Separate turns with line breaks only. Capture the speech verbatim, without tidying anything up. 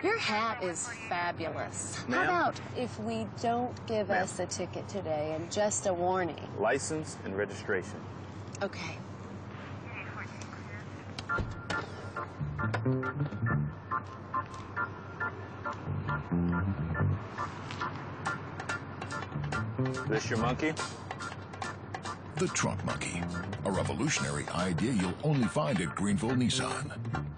Your hat is fabulous. How
Ma'am?
about if we don't give
Ma'am?
us a ticket today and just a warning?
License and registration.
Okay.
This your monkey?
The Trunk Monkey, a revolutionary idea you'll only find at Greenville Nissan.